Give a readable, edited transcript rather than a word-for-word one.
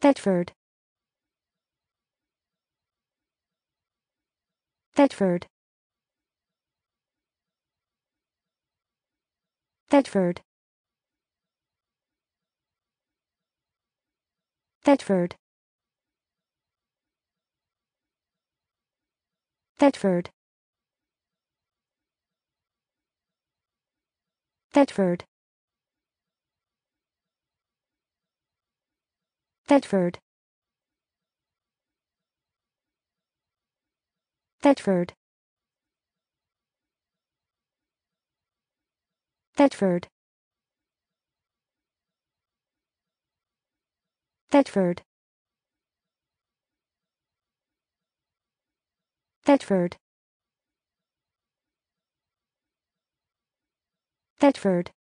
Thetford. Thetford. Thetford. Thetford. Thetford. Thetford. Thetford. Thetford. Thetford. Thetford. Thetford. Thetford.